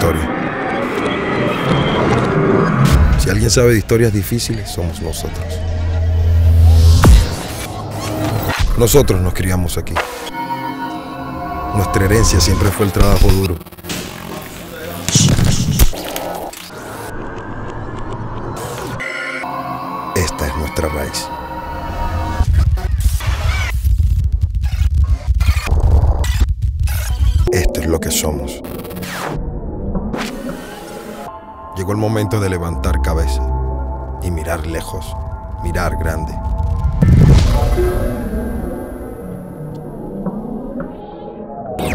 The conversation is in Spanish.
historia. Si alguien sabe de historias difíciles, somos nosotros. Nosotros nos criamos aquí. Nuestra herencia siempre fue el trabajo duro. Esta es nuestra raíz. Esto es lo que somos. Llegó el momento de levantar cabeza y mirar lejos, mirar grande.